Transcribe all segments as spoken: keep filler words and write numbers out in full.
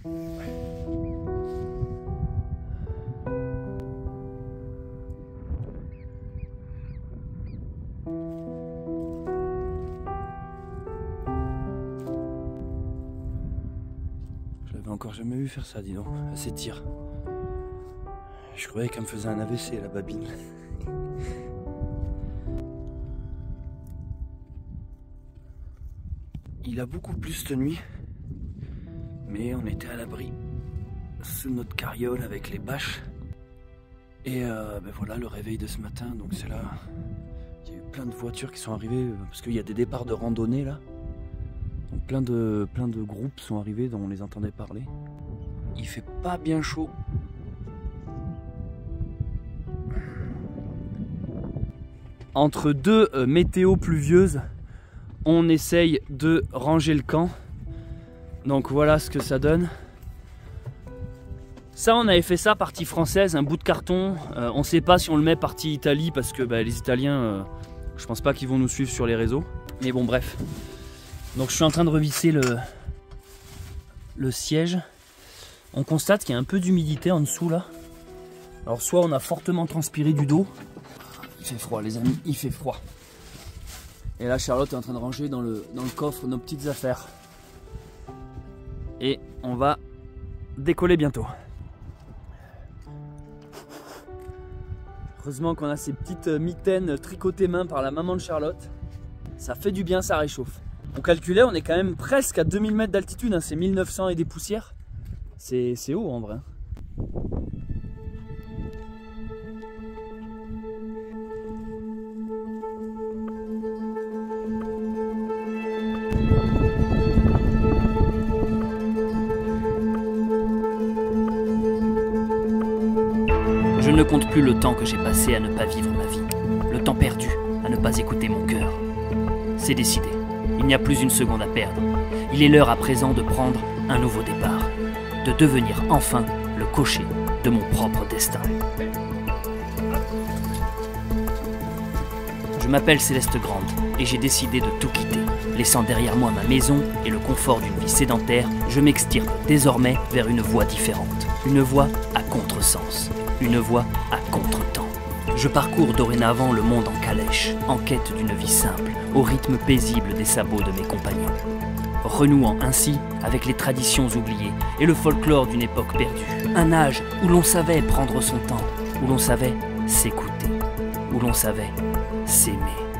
J'avais encore jamais vu faire ça, dis donc, à ces tirs. Je croyais qu'elle me faisait un A V C, la babine. Il a beaucoup plu cette nuit, mais on était à l'abri sous notre carriole avec les bâches. Et euh, ben voilà le réveil de ce matin, donc c'est là, il y a eu plein de voitures qui sont arrivées, parce qu'il y a des départs de randonnée là. Donc plein de, plein de groupes sont arrivés dont on les entendait parler. Il fait pas bien chaud. Entre deux euh, météos pluvieuses, on essaye de ranger le camp. Donc voilà ce que ça donne. Ça, on avait fait ça partie française, un bout de carton. Euh, on ne sait pas si on le met partie Italie parce que bah, les Italiens, euh, je pense pas qu'ils vont nous suivre sur les réseaux. Mais bon, bref. Donc je suis en train de revisser le, le siège. On constate qu'il y a un peu d'humidité en dessous là. Alors soit on a fortement transpiré du dos. Il fait froid les amis, il fait froid. Et là Charlotte est en train de ranger dans le, dans le coffre nos petites affaires. Et on va décoller bientôt. Heureusement qu'on a ces petites mitaines tricotées main par la maman de Charlotte. Ça fait du bien, ça réchauffe. On calculait, on est quand même presque à deux mille mètres d'altitude, hein, c'est mille neuf cents et des poussières. C'est haut en vrai. Je ne compte plus le temps que j'ai passé à ne pas vivre ma vie, le temps perdu à ne pas écouter mon cœur. C'est décidé, il n'y a plus une seconde à perdre. Il est l'heure à présent de prendre un nouveau départ, de devenir enfin le cocher de mon propre destin. Je m'appelle Céleste Grande et j'ai décidé de tout quitter. Laissant derrière moi ma maison et le confort d'une vie sédentaire, je m'extirpe désormais vers une voie différente. Une voie à contresens. Une voie à contre-temps. Je parcours dorénavant le monde en calèche, en quête d'une vie simple, au rythme paisible des sabots de mes compagnons. Renouant ainsi avec les traditions oubliées et le folklore d'une époque perdue. Un âge où l'on savait prendre son temps, où l'on savait s'écouter, où l'on savait s'aimer.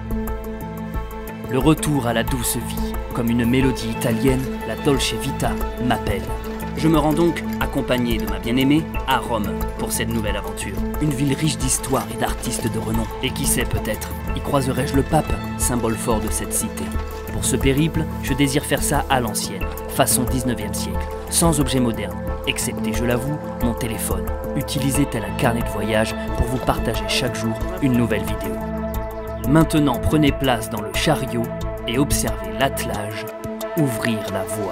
Le retour à la douce vie, comme une mélodie italienne, la Dolce Vita m'appelle. Je me rends donc, accompagné de ma bien-aimée, à Rome pour cette nouvelle aventure. Une ville riche d'histoire et d'artistes de renom. Et qui sait peut-être, y croiserai-je le pape, symbole fort de cette cité. Pour ce périple, je désire faire ça à l'ancienne, façon dix-neuvième siècle, sans objet moderne, excepté, je l'avoue, mon téléphone, utilisé tel un carnet de voyage pour vous partager chaque jour une nouvelle vidéo. Maintenant, prenez place dans le chariot et observez l'attelage ouvrir la voie.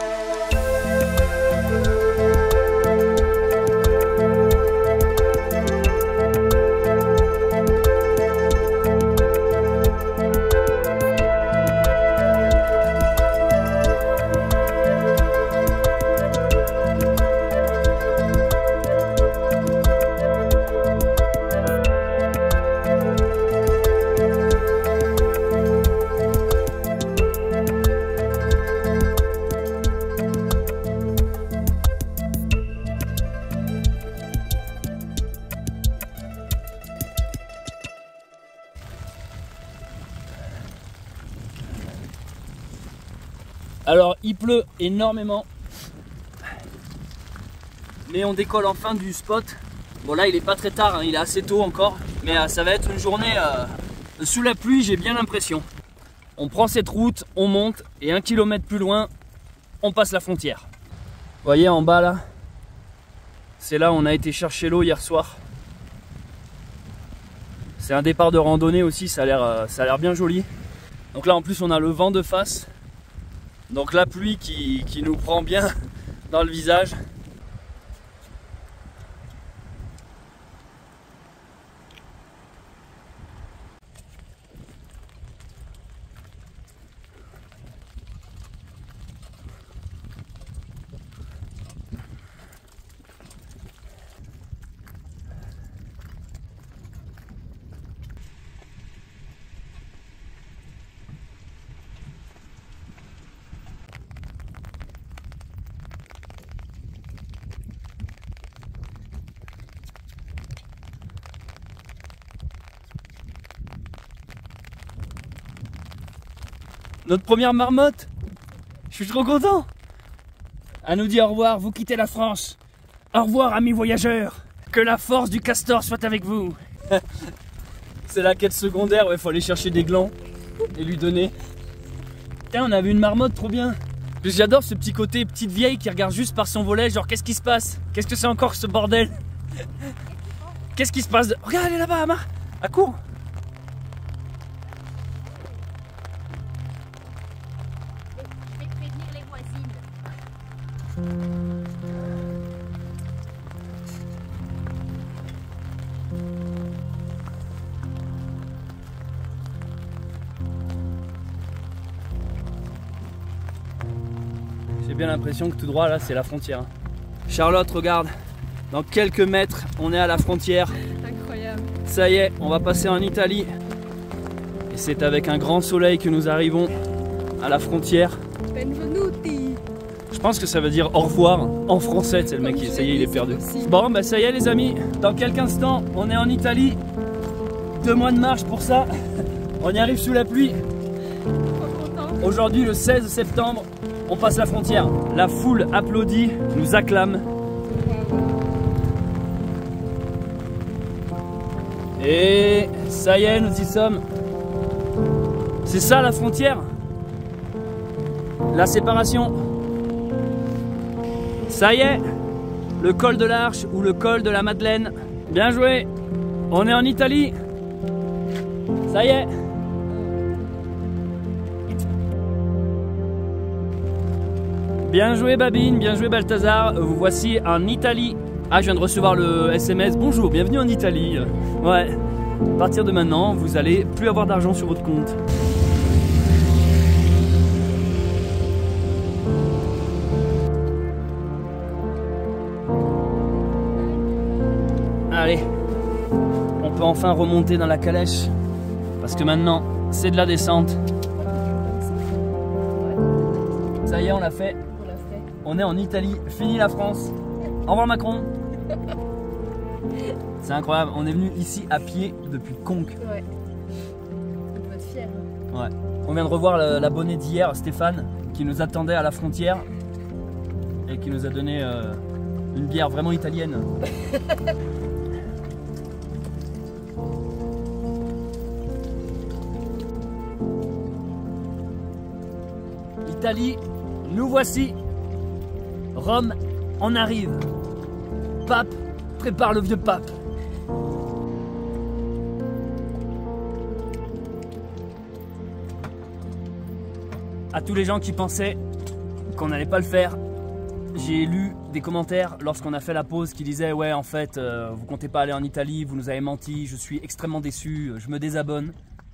Alors il pleut énormément, mais on décolle enfin du spot. Bon là il est pas très tard, hein, il est assez tôt encore, mais euh, ça va être une journée euh, sous la pluie, j'ai bien l'impression. On prend cette route, on monte et un kilomètre plus loin, on passe la frontière. Vous voyez en bas là, c'est là où on a été chercher l'eau hier soir. C'est un départ de randonnée aussi, ça a l'air euh, ça a l'air bien joli. Donc là en plus on a le vent de face. Donc la pluie qui, qui nous prend bien dans le visage. Notre première marmotte. Je suis trop content. Elle nous dit au revoir, vous quittez la France. Au revoir amis voyageurs. Que la force du castor soit avec vous. C'est la quête secondaire, il faut aller chercher des glands et lui donner. Tiens, on a vu une marmotte, trop bien. J'adore ce petit côté petite vieille qui regarde juste par son volet, genre qu'est-ce qui se passe? Qu'est-ce que c'est encore ce bordel? Qu'est-ce qui se passe de... Regarde, elle est là-bas, Amar. À court. Je vais prévenir les voisines. J'ai bien l'impression que tout droit là c'est la frontière. Charlotte, regarde, dans quelques mètres on est à la frontière. Incroyable. Ça y est, on va passer en Italie. Et c'est avec un grand soleil que nous arrivons à la frontière. Benvenuti. Je pense que ça veut dire au revoir en français, c'est le mec qui, ça y est, il est perdu. Bon bah ça y est les amis, dans quelques instants on est en Italie. Deux mois de marche pour ça. On y arrive sous la pluie. Aujourd'hui le seize septembre, on passe la frontière. La foule applaudit, nous acclame. Et ça y est, nous y sommes. C'est ça la frontière. La séparation. Ça y est, le col de l'Arche ou le col de la Madeleine. Bien joué. On est en Italie. Ça y est. Bien joué Babine, bien joué Balthazar, vous voici en Italie. Ah, je viens de recevoir le S M S, bonjour, bienvenue en Italie. Ouais, à partir de maintenant, vous allez plus avoir d'argent sur votre compte. Allez, on peut enfin remonter dans la calèche, parce que maintenant, c'est de la descente. Ça y est, on l'a fait. On est en Italie, fini la France. Au revoir Macron. C'est incroyable, on est venu ici à pied depuis Conques. Ouais. On peut être fier. Ouais. On vient de revoir l'abonné d'hier, Stéphane, qui nous attendait à la frontière et qui nous a donné euh, une bière vraiment italienne. Italie, nous voici. Rome, on arrive. Pape, prépare le vieux pape. À tous les gens qui pensaient qu'on n'allait pas le faire, j'ai lu des commentaires lorsqu'on a fait la pause qui disaient ouais en fait euh, vous comptez pas aller en Italie, vous nous avez menti, je suis extrêmement déçu, je me désabonne.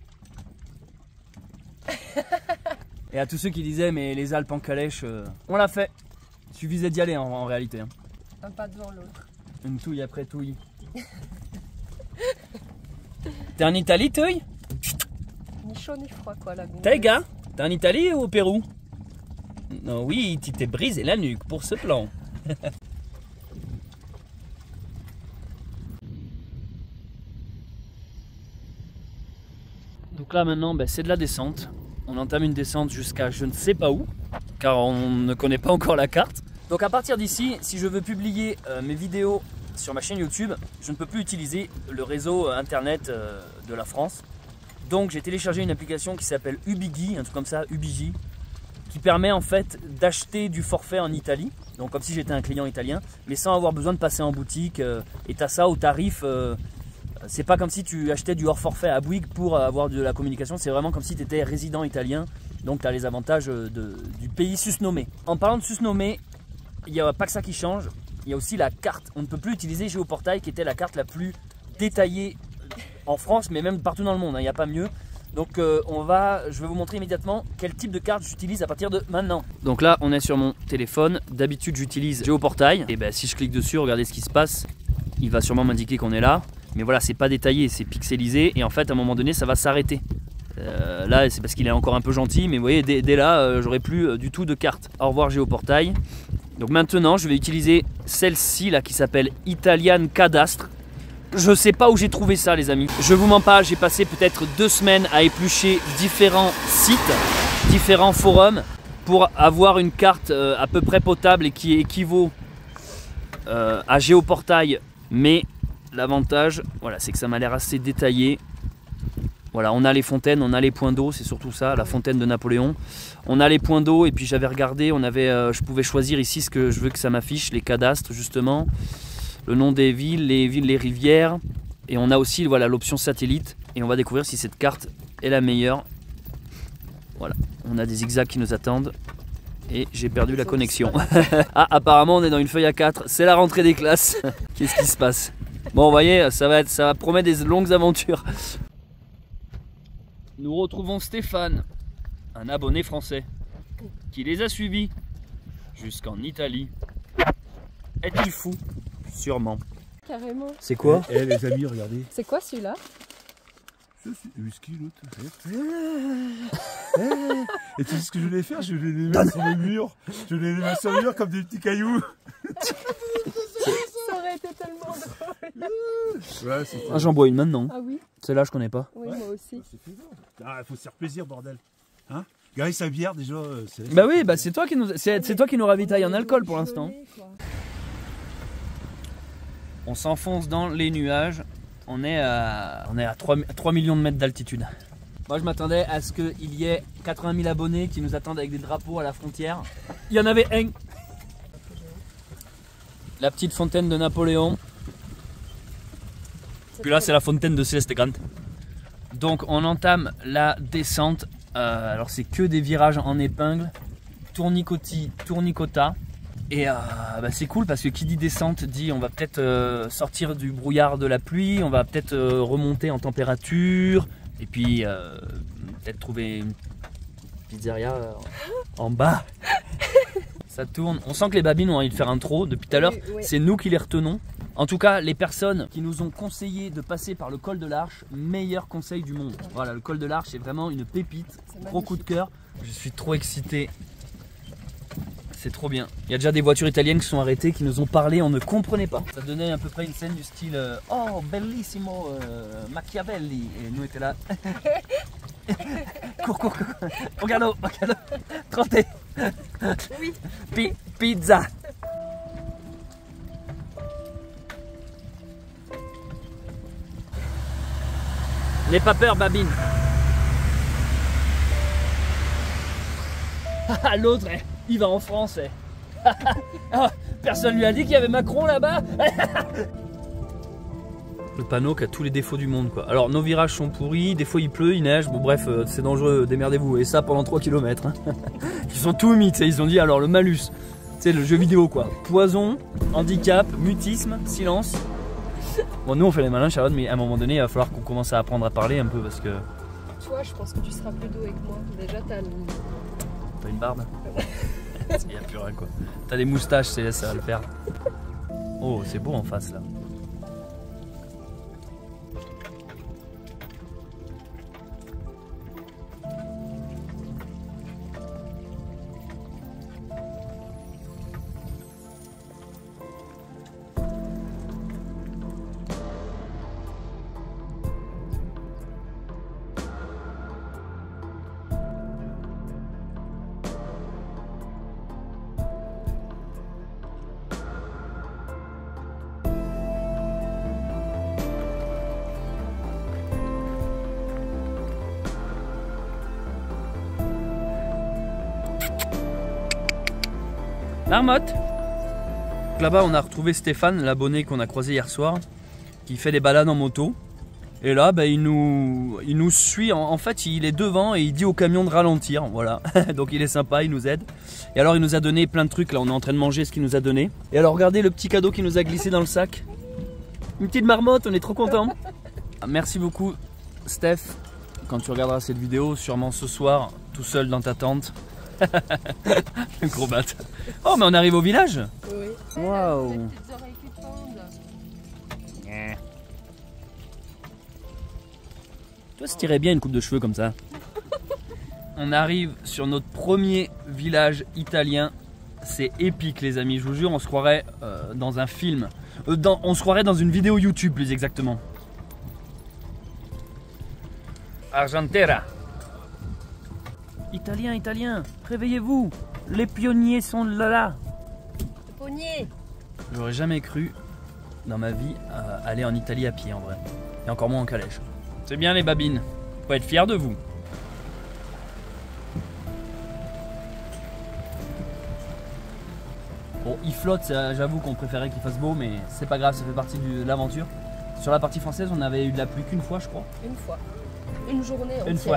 Et à tous ceux qui disaient mais les Alpes en calèche, euh, on l'a fait. Il suffisait d'y aller en, en réalité. Hein. Un pas devant l'autre. Une touille après touille. T'es en Italie, touille? Ni chaud ni froid quoi la gonfle. T'es gars? T'es en Italie ou au Pérou? Non, oui, tu t'es brisé la nuque pour ce plan. Donc là maintenant, ben, c'est de la descente. On entame une descente jusqu'à je ne sais pas où, car on ne connaît pas encore la carte. Donc à partir d'ici, si je veux publier euh, mes vidéos sur ma chaîne YouTube, je ne peux plus utiliser le réseau euh, internet euh, de la France. Donc j'ai téléchargé une application qui s'appelle Ubigi, un truc comme ça, Ubigi, qui permet en fait d'acheter du forfait en Italie, donc comme si j'étais un client italien, mais sans avoir besoin de passer en boutique. Euh, et tu as ça au tarif, euh, c'est pas comme si tu achetais du hors forfait à Bouygues pour avoir de la communication, c'est vraiment comme si tu étais résident italien, donc tu as les avantages de, du pays susnommé. En parlant de susnommé, il n'y a pas que ça qui change, il y a aussi la carte. On ne peut plus utiliser Géoportail qui était la carte la plus détaillée en France, mais même partout dans le monde, il n'y a pas mieux. Donc euh, on va, je vais vous montrer immédiatement quel type de carte j'utilise à partir de maintenant. Donc là on est sur mon téléphone, d'habitude j'utilise Géoportail. Et ben si je clique dessus, regardez ce qui se passe, il va sûrement m'indiquer qu'on est là. Mais voilà, c'est pas détaillé, c'est pixelisé et en fait à un moment donné ça va s'arrêter. Euh, là c'est parce qu'il est encore un peu gentil, mais vous voyez dès, dès là euh, j'aurai plus euh, du tout de carte. Au revoir Géoportail. Donc maintenant je vais utiliser celle-ci là qui s'appelle Italian Cadastre. Je sais pas où j'ai trouvé ça les amis. Je vous mens pas, j'ai passé peut-être deux semaines à éplucher différents sites. différents forums pour avoir une carte euh, à peu près potable et qui équivaut euh, à Géoportail. Mais l'avantage, voilà, c'est que ça m'a l'air assez détaillé. Voilà, on a les fontaines, on a les points d'eau, c'est surtout ça, la fontaine de Napoléon. On a les points d'eau et puis j'avais regardé, on avait, euh, je pouvais choisir ici ce que je veux que ça m'affiche, les cadastres justement, le nom des villes, les villes, les rivières. Et on a aussi voilà, l'option satellite et on va découvrir si cette carte est la meilleure. Voilà, on a des zigzags qui nous attendent et j'ai perdu la connexion. Ah, apparemment on est dans une feuille A quatre, c'est la rentrée des classes. Qu'est-ce qui se passe? Bon, vous voyez, ça va, être, ça va promettre des longues aventures. Nous retrouvons Stéphane, un abonné français, qui les a suivis jusqu'en Italie. Est-il fou? Sûrement. Carrément. C'est quoi? Eh, eh les amis, regardez. C'est quoi celui-là? C'est whisky l'autre. Et tu sais ce que je voulais faire? Je voulais les mettre sur le mur. Je voulais les mettre sur le mur comme des petits cailloux. Ça aurait été tellement drôle. Ouais, ah, j'en bois une maintenant. Ah oui? Celle-là, je connais pas. Oui, ouais, moi aussi. Ah, il faut se faire plaisir, bordel. Hein? Gary, sa bière déjà. Bah oui, bah c'est toi qui nous, c'est, c'est toi qui nous ravitaille en alcool pour l'instant. On s'enfonce dans les nuages. On est à, on est à trois millions de mètres d'altitude. Moi, je m'attendais à ce qu'il y ait quatre-vingt mille abonnés qui nous attendent avec des drapeaux à la frontière. Il y en avait un. La petite fontaine de Napoléon. Puis là, c'est la fontaine de Céleste Grant. Donc, on entame la descente. Euh, alors, c'est que des virages en épingle. Tournicoti, tournicota. Et euh, bah c'est cool parce que qui dit descente dit on va peut-être euh, sortir du brouillard de la pluie, on va peut-être euh, remonter en température et puis euh, peut-être trouver une pizzeria euh, en bas. Ça tourne. On sent que les babines ont envie de faire un trot depuis tout à l'heure. Oui, oui. C'est nous qui les retenons. En tout cas, les personnes qui nous ont conseillé de passer par le col de l'Arche, meilleur conseil du monde. Voilà, le col de l'Arche est vraiment une pépite. Gros coup de cœur. Je suis trop excité. C'est trop bien. Il y a déjà des voitures italiennes qui sont arrêtées, qui nous ont parlé, on ne comprenait pas. Ça donnait à peu près une scène du style euh, oh, bellissimo, euh, Machiavelli. Et nous, étions là. Cours, cours, cours. Regarde, regarde. trente. Oui. Pi pizza. N'aie pas peur, babine. L'autre, il va en France. Personne lui a dit qu'il y avait Macron là-bas. Le panneau qui a tous les défauts du monde quoi. Alors nos virages sont pourris, des fois il pleut, il neige, bon bref c'est dangereux, démerdez-vous. Et ça pendant trois kilomètres. Hein. Ils sont tout humides, ils ont dit alors le malus, c'est le jeu vidéo quoi. Poison, handicap, mutisme, silence. Bon nous on fait les malins Charlotte, mais à un moment donné il va falloir qu'on commence à apprendre à parler un peu parce que... Toi je pense que tu seras plus doué que moi. Déjà t'as le... T'as une barbe? Il n'y a plus rien quoi. T'as des moustaches, c'est ça va le faire. Oh c'est beau en face là. Marmotte. Là-bas on a retrouvé Stéphane, l'abonné qu'on a croisé hier soir, qui fait des balades en moto. Et là bah, il, nous, il nous suit, en, en fait il est devant et il dit au camion de ralentir, voilà. Donc il est sympa, il nous aide. Et alors il nous a donné plein de trucs, là on est en train de manger ce qu'il nous a donné. Et alors regardez le petit cadeau qu'il nous a glissé dans le sac. Une petite marmotte, on est trop contents. Merci beaucoup Steph, quand tu regarderas cette vidéo, sûrement ce soir, tout seul dans ta tente. Gros bâtard. Oh mais on arrive au village. Oui. Waouh. Toi ça tirait bien une coupe de cheveux comme ça. On arrive sur notre premier village italien. C'est épique les amis, je vous jure, on se croirait euh, dans un film. Euh, dans, on se croirait dans une vidéo YouTube plus exactement. Argentera. Italiens, Italiens, réveillez-vous. Les pionniers sont là là. Pogné. J'aurais jamais cru dans ma vie euh, aller en Italie à pied en vrai. Et encore moins en calèche. C'est bien les babines. Faut être fiers de vous. Bon, il flotte, j'avoue qu'on préférait qu'il fasse beau, mais c'est pas grave, ça fait partie de l'aventure. Sur la partie française, on avait eu de la pluie qu'une fois, je crois. Une fois. Une journée entière. Une fois.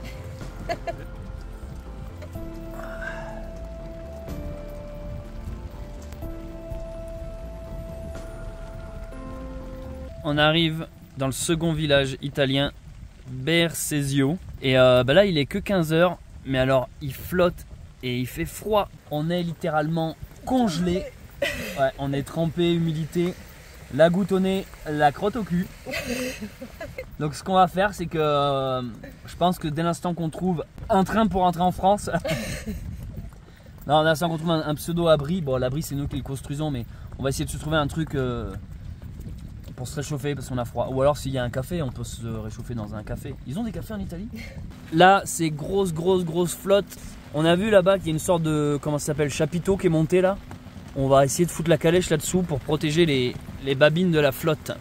On arrive dans le second village italien, Bersesio. Et euh, bah là, il est que quinze heures, mais alors il flotte et il fait froid. On est littéralement congelé. Ouais, on est trempé, humidité, la goutte au nez, la crotte au cul. Donc ce qu'on va faire, c'est que euh, je pense que dès l'instant qu'on trouve un train pour rentrer en France, non, dès l'instant qu'on trouve un, un pseudo-abri, bon l'abri c'est nous qui le construisons, mais on va essayer de se trouver un truc euh, pour se réchauffer parce qu'on a froid. Ou alors s'il y a un café, on peut se réchauffer dans un café. Ils ont des cafés en Italie? Là, c'est grosse, grosse, grosse flotte. On a vu là-bas qu'il y a une sorte de, comment ça s'appelle, chapiteau qui est monté là. On va essayer de foutre la calèche là-dessous pour protéger les, les babines de la flotte.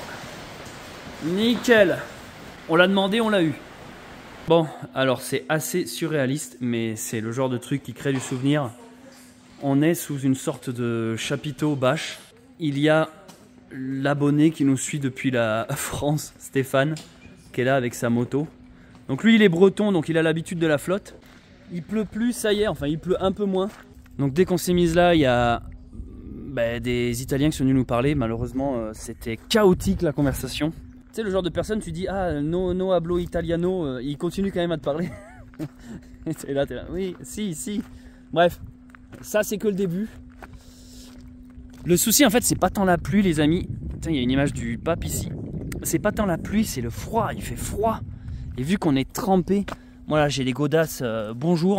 Nickel. On l'a demandé, on l'a eu. Bon, alors c'est assez surréaliste, mais c'est le genre de truc qui crée du souvenir. On est sous une sorte de chapiteau bâche. Il y a l'abonné qui nous suit depuis la France, Stéphane, qui est là avec sa moto. Donc lui, il est breton, donc il a l'habitude de la flotte. Il pleut plus, ça y est, enfin il pleut un peu moins. Donc dès qu'on s'est mis là, il y a bah, des Italiens qui sont venus nous parler. Malheureusement, euh, c'était chaotique la conversation. Tu sais, le genre de personne, tu dis, ah, no, no hablo italiano, euh, il continue quand même à te parler. Et t'es là, t'es là, oui, si, si. Bref, ça c'est que le début. Le souci en fait, c'est pas tant la pluie les amis. Putain, il y a une image du pape ici. C'est pas tant la pluie, c'est le froid, il fait froid. Et vu qu'on est trempé, voilà, j'ai les godasses, euh, bonjour.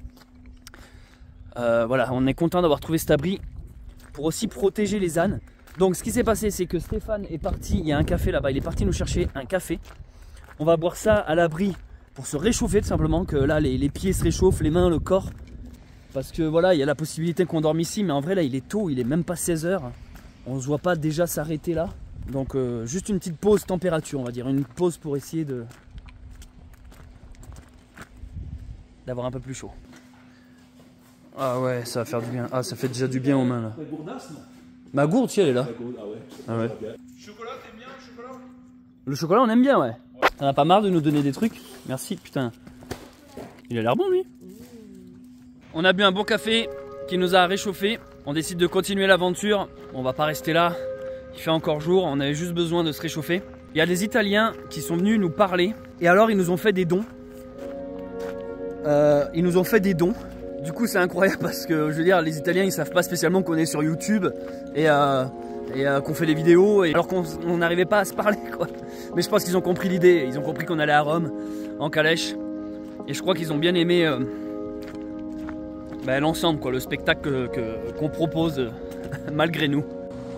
Euh, voilà, on est content d'avoir trouvé cet abri pour aussi protéger les ânes. Donc ce qui s'est passé, c'est que Stéphane est parti, il y a un café là-bas, il est parti nous chercher un café. On va boire ça à l'abri pour se réchauffer tout simplement, que là les, les pieds se réchauffent, les mains, le corps. Parce que voilà, il y a la possibilité qu'on dorme ici, mais en vrai là il est tôt, il est même pas seize heures. On ne se voit pas déjà s'arrêter là. Donc euh, juste une petite pause température, on va dire, une pause pour essayer de d'avoir un peu plus chaud. Ah ouais, ça va faire du bien. Ah, ça fait déjà du bien aux mains là. Ma gourde, si elle est là. Ah ouais. Chocolat, t'aimes bien le chocolat? Le chocolat, on aime bien, ouais. T'en as pas marre de nous donner des trucs? Merci, putain. Il a l'air bon, lui. On a bu un bon café qui nous a réchauffé. On décide de continuer l'aventure. On va pas rester là. Il fait encore jour. On avait juste besoin de se réchauffer. Il y a des Italiens qui sont venus nous parler. Et alors, ils nous ont fait des dons. Euh, ils nous ont fait des dons. Du coup c'est incroyable parce que je veux dire les Italiens ils savent pas spécialement qu'on est sur YouTube et, euh, et euh, qu'on fait des vidéos et alors qu'on n'arrivait pas à se parler quoi. Mais je pense qu'ils ont compris l'idée, ils ont compris qu'on allait à Rome en calèche et je crois qu'ils ont bien aimé euh, bah, l'ensemble quoi, le spectacle que, que, qu'on propose euh, malgré nous.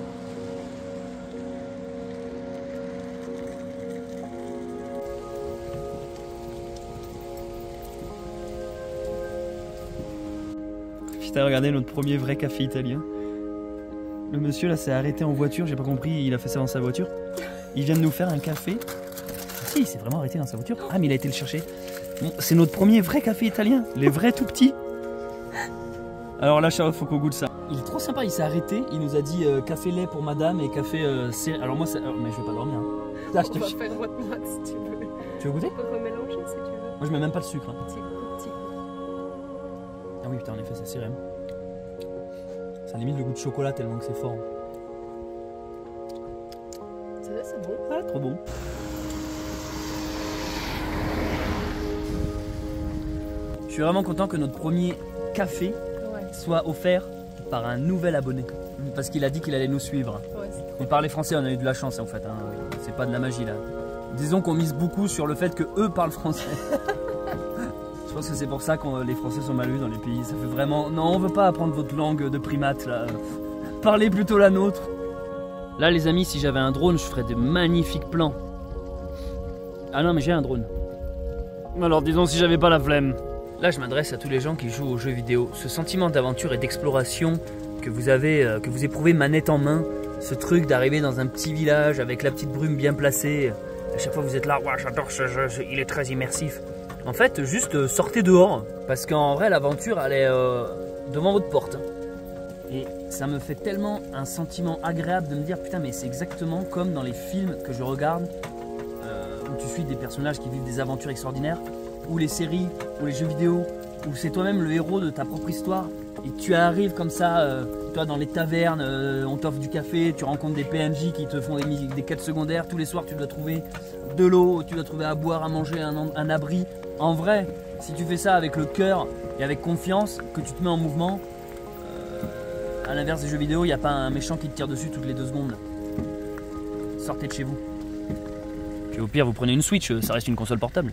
Putain, regardez notre premier vrai café italien. Le monsieur là s'est arrêté en voiture, j'ai pas compris, il a fait ça dans sa voiture. Il vient de nous faire un café. Si, il s'est vraiment arrêté dans sa voiture. Ah mais il a été le chercher. Bon, c'est notre premier vrai café italien, les vrais tout petits. Alors là Charlotte, faut qu'on goûte ça. Il est trop sympa, il s'est arrêté, il nous a dit euh, café lait pour madame et café euh, céréales. Alors moi ça... Alors, mais je vais pas dormir. Hein. Là, je te... On va faire votre mat si tu veux. Tu veux goûter? On peut remélanger si tu veux. Moi je mets même pas de sucre. Hein. Petit coup, petit coup. Ah oui putain en effet c'est cérème. Ça limite le goût de chocolat tellement que c'est fort. Ça va, c'est bon. Ah trop bon. Je suis vraiment content que notre premier café Ouais. soit offert par un nouvel abonné. Parce qu'il a dit qu'il allait nous suivre. Ouais, c'est trop Il parlait français, on a eu de la chance en fait. Hein. C'est pas de la magie là. Disons qu'on mise beaucoup sur le fait que eux parlent français. Je pense que c'est pour ça que les Français sont mal vus dans les pays. Ça fait vraiment... Non, on veut pas apprendre votre langue de primate là. Parlez plutôt la nôtre. Là les amis, si j'avais un drone, je ferais de magnifiques plans. Ah non mais j'ai un drone. Alors disons si j'avais pas la flemme. Là, je m'adresse à tous les gens qui jouent aux jeux vidéo. Ce sentiment d'aventure et d'exploration que vous avez, euh, que vous éprouvez manette en main, ce truc d'arriver dans un petit village avec la petite brume bien placée. À chaque fois, vous êtes là, ouais, j'adore ce jeu, il est très immersif. En fait, juste euh, sortez dehors, parce qu'en vrai, l'aventure, elle est euh, devant votre porte. Et ça me fait tellement un sentiment agréable de me dire, putain, mais c'est exactement comme dans les films que je regarde, euh, où tu suis des personnages qui vivent des aventures extraordinaires, ou les séries, ou les jeux vidéo, où c'est toi-même le héros de ta propre histoire, et tu arrives comme ça, euh, toi dans les tavernes, euh, on t'offre du café, tu rencontres des P N J qui te font des, des quêtes secondaires, tous les soirs tu dois trouver de l'eau, tu dois trouver à boire, à manger, un, un abri. En vrai, si tu fais ça avec le cœur et avec confiance, que tu te mets en mouvement, euh, à l'inverse des jeux vidéo, il n'y a pas un méchant qui te tire dessus toutes les deux secondes. Sortez de chez vous. Puis au pire, vous prenez une Switch, ça reste une console portable.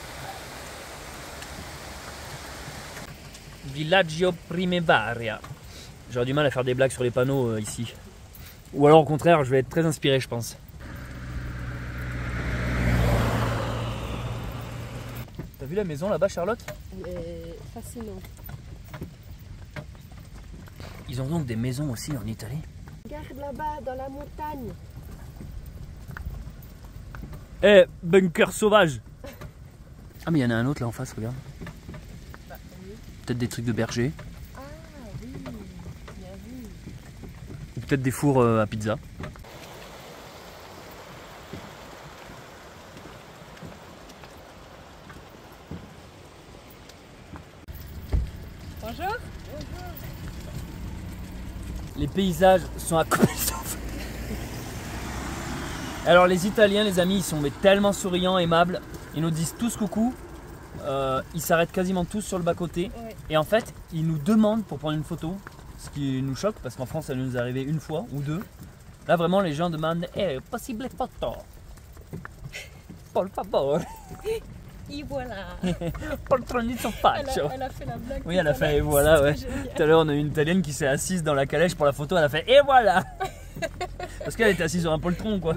Villaggio Primavaria. J'aurais du mal à faire des blagues sur les panneaux euh, ici. Ou alors au contraire, je vais être très inspiré, je pense. T'as vu la maison là-bas, Charlotte? Elle est fascinante. Ils ont donc des maisons aussi en Italie? Regarde là-bas, dans la montagne. Eh, hey, bunker sauvage! Ah mais il y en a un autre là en face, regarde. Bah, oui. Peut-être des trucs de berger. Ah oui, bien vu. Ou peut-être des fours euh, à pizza. Bonjour. Les paysages sont à couper le souffle. Alors les Italiens, les amis, ils sont mais tellement souriants, aimables. Ils nous disent tous coucou. Euh, ils s'arrêtent quasiment tous sur le bas-côté. Ouais. Et en fait, ils nous demandent pour prendre une photo. Ce qui nous choque parce qu'en France, ça nous est arrivé une fois ou deux. Là, vraiment, les gens demandent « Eh, possible photo ?» Por favor. Et voilà. Poltroni son Elle faccio. a, elle a fait la blague. Oui, tout elle a à fait « Et l'heure. voilà », ouais. C'était génial. Tout à l'heure, on a eu une Italienne qui s'est assise dans la calèche pour la photo. Elle a fait « Et voilà !» Parce qu'elle était assise sur un poltron, quoi.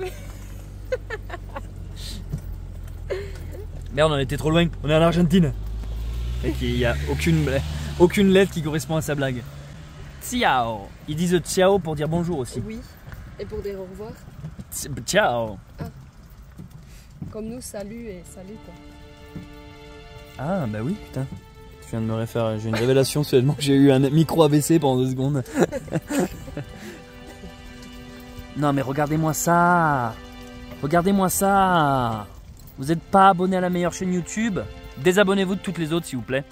Merde, on était trop loin. On est en Argentine. Et qu'il n'y a aucune, aucune lettre qui correspond à sa blague. Ciao. Ils disent ciao pour dire bonjour aussi. Oui. Et pour dire au revoir. Ciao. Comme nous, salut et salut quoi. Ah bah oui, putain. Je viens de me référer. J'ai une révélation seulement. J'ai eu un micro A V C pendant deux secondes. Non mais regardez-moi ça. Regardez-moi ça. Vous n'êtes pas abonné à la meilleure chaîne YouTube? Désabonnez-vous de toutes les autres s'il vous plaît.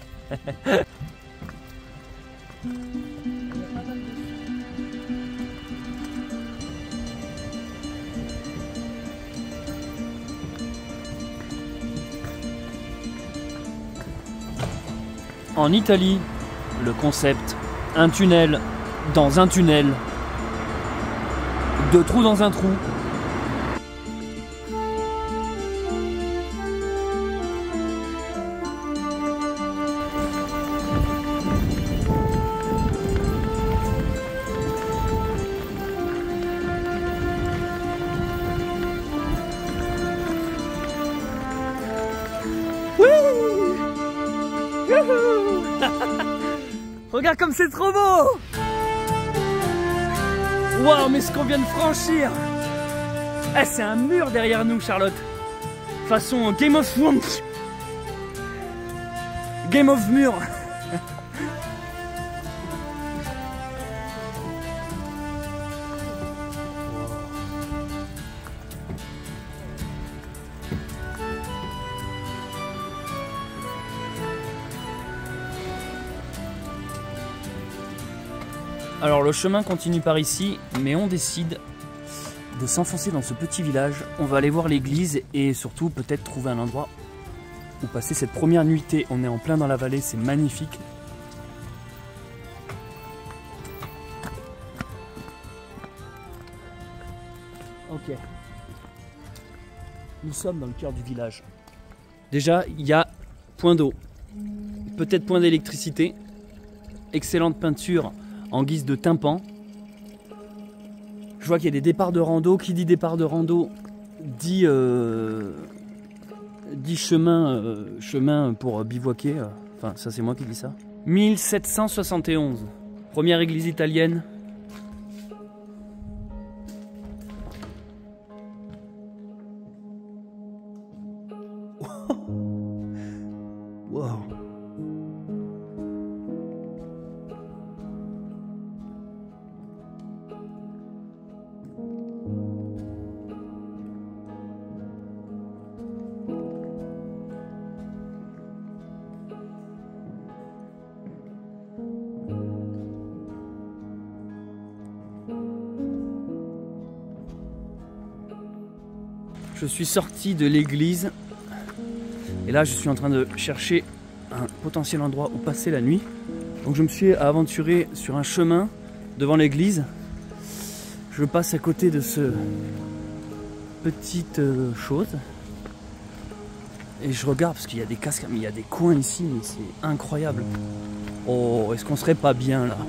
En Italie, le concept, un tunnel dans un tunnel, deux trous dans un trou. Regarde comme c'est trop beau! Waouh, mais ce qu'on vient de franchir! Eh, c'est un mur derrière nous, Charlotte! Façon Game of Thrones! Game of Mur! Alors le chemin continue par ici, mais on décide de s'enfoncer dans ce petit village. On va aller voir l'église et surtout peut-être trouver un endroit où passer cette première nuitée. On est en plein dans la vallée, c'est magnifique. Ok. Nous sommes dans le cœur du village. Déjà, il y a point d'eau, peut-être point d'électricité, excellente peinture en guise de tympan. Je vois qu'il y a des départs de rando. Qui dit départ de rando dit euh, dit chemin, euh, chemin pour bivouaquer. euh, Enfin, ça c'est moi qui dis ça. mille sept cent soixante et onze. Première église italienne. Wow. Je suis sorti de l'église et là je suis en train de chercher un potentiel endroit où passer la nuit. Donc je me suis aventuré sur un chemin devant l'église. Je passe à côté de ce petite euh, chose et je regarde parce qu'il y a des casques, mais il y a des coins ici, mais c'est incroyable. Oh, est-ce qu'on serait pas bien là?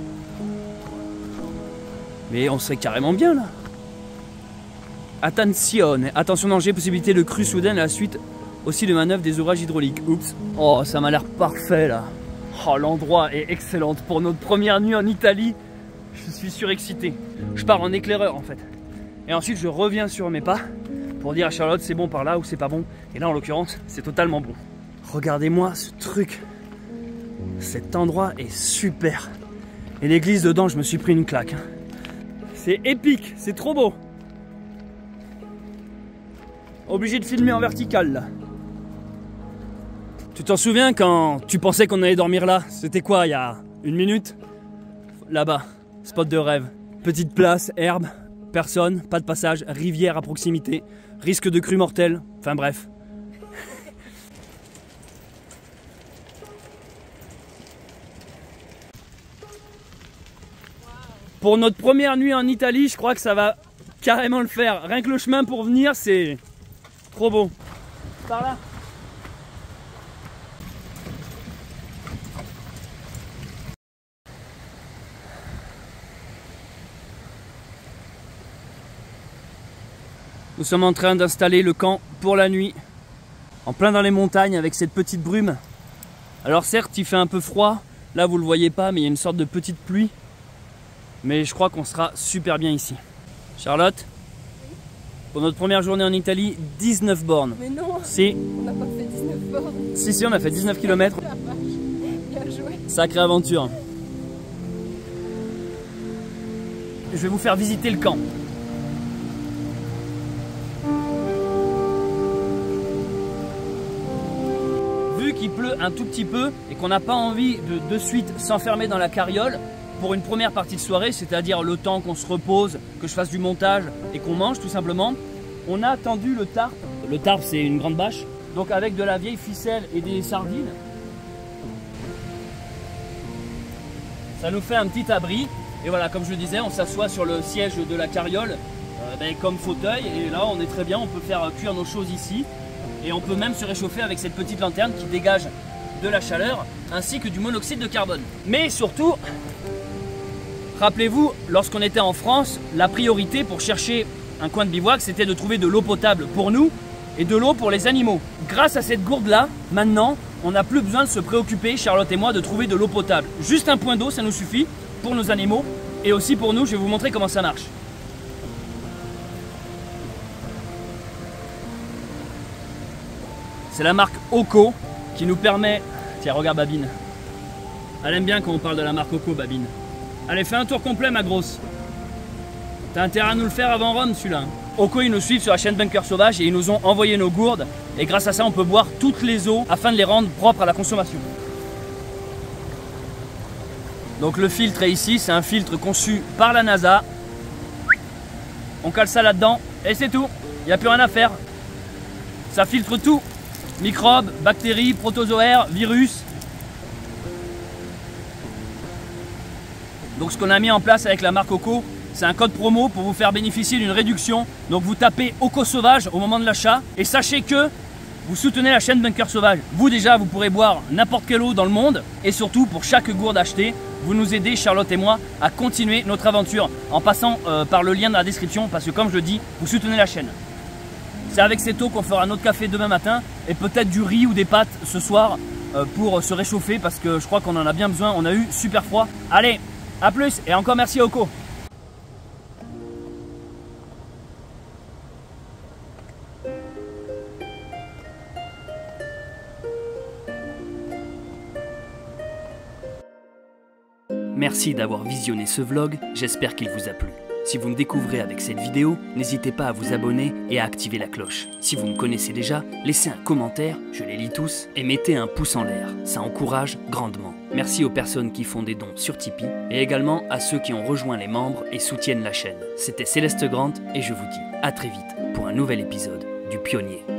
Mais on serait carrément bien là. Attenzione, attention danger, possibilité de crue soudaine à la suite aussi de manœuvres des ouvrages hydrauliques. Oups. Oh, ça m'a l'air parfait là. Oh, l'endroit est excellent pour notre première nuit en Italie. Je suis surexcité. Je pars en éclaireur en fait. Et ensuite je reviens sur mes pas pour dire à Charlotte c'est bon par là ou c'est pas bon. Et là en l'occurrence c'est totalement bon. Regardez-moi ce truc. Cet endroit est super. Et l'église dedans, je me suis pris une claque. C'est épique, c'est trop beau. Obligé de filmer en vertical là. Tu t'en souviens quand tu pensais qu'on allait dormir là? C'était quoi, il y a une minute? Là-bas, spot de rêve. Petite place, herbe, personne, pas de passage, rivière à proximité, risque de crue mortelle, enfin bref. Pour notre première nuit en Italie, je crois que ça va carrément le faire. Rien que le chemin pour venir, c'est trop beau. Par là. Nous sommes en train d'installer le camp pour la nuit, en plein dans les montagnes avec cette petite brume. Alors certes, il fait un peu froid, là vous le voyez pas, mais il y a une sorte de petite pluie. Mais je crois qu'on sera super bien ici. Charlotte, pour notre première journée en Italie, dix-neuf bornes. Mais non, Si. on n'a pas fait dix-neuf bornes. Si, si, on a fait dix-neuf kilomètres. La vache, bien joué. Sacrée aventure. Je vais vous faire visiter le camp. Vu qu'il pleut un tout petit peu et qu'on n'a pas envie de de suite s'enfermer dans la carriole pour une première partie de soirée, c'est-à-dire le temps qu'on se repose, que je fasse du montage et qu'on mange tout simplement, on a tendu le tarp. Le tarp, c'est une grande bâche, donc avec de la vieille ficelle et des sardines. Ça nous fait un petit abri. Et voilà, comme je le disais, on s'assoit sur le siège de la carriole euh, ben, comme fauteuil. Et là, on est très bien, on peut faire cuire nos choses ici. Et on peut même se réchauffer avec cette petite lanterne qui dégage de la chaleur ainsi que du monoxyde de carbone. Mais surtout, rappelez-vous, lorsqu'on était en France, la priorité pour chercher un coin de bivouac, c'était de trouver de l'eau potable pour nous et de l'eau pour les animaux. Grâce à cette gourde-là, maintenant, on n'a plus besoin de se préoccuper, Charlotte et moi, de trouver de l'eau potable. Juste un point d'eau, ça nous suffit pour nos animaux et aussi pour nous. Je vais vous montrer comment ça marche. C'est la marque Oco qui nous permet... Tiens, regarde Babine. Elle aime bien quand on parle de la marque Oco, Babine. Allez, fais un tour complet, ma grosse. T'as intérêt à nous le faire avant Rome, celui-là. Oco, ils nous suivent sur la chaîne Bunker Sauvage et ils nous ont envoyé nos gourdes. Et grâce à ça, on peut boire toutes les eaux afin de les rendre propres à la consommation. Donc le filtre est ici, c'est un filtre conçu par la NASA. On cale ça là-dedans et c'est tout. Il n'y a plus rien à faire. Ça filtre tout. Microbes, bactéries, protozoaires, virus. Donc ce qu'on a mis en place avec la marque Oco, c'est un code promo pour vous faire bénéficier d'une réduction. Donc vous tapez Oco Sauvage au moment de l'achat et sachez que vous soutenez la chaîne Bunker Sauvage. Vous déjà, vous pourrez boire n'importe quelle eau dans le monde et surtout pour chaque gourde achetée, vous nous aidez, Charlotte et moi, à continuer notre aventure en passant euh, par le lien dans la description parce que comme je le dis, vous soutenez la chaîne. C'est avec cette eau qu'on fera notre café demain matin et peut-être du riz ou des pâtes ce soir euh, pour se réchauffer parce que je crois qu'on en a bien besoin. On a eu super froid. Allez, à plus et encore merci à Oko. Merci d'avoir visionné ce vlog, j'espère qu'il vous a plu. Si vous me découvrez avec cette vidéo, n'hésitez pas à vous abonner et à activer la cloche. Si vous me connaissez déjà, laissez un commentaire, je les lis tous, et mettez un pouce en l'air, ça encourage grandement. Merci aux personnes qui font des dons sur Tipeee, et également à ceux qui ont rejoint les membres et soutiennent la chaîne. C'était Céleste Grant, et je vous dis à très vite pour un nouvel épisode du Pionnier.